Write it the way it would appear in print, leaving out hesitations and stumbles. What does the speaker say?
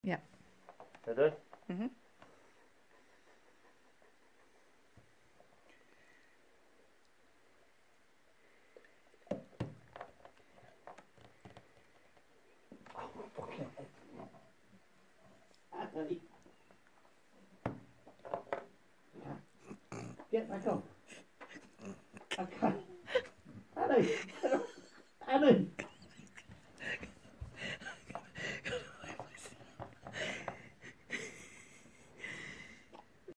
Yeah. Ready? Mhm. Fucking Annie. Get back up. I can't. Annie! Annie!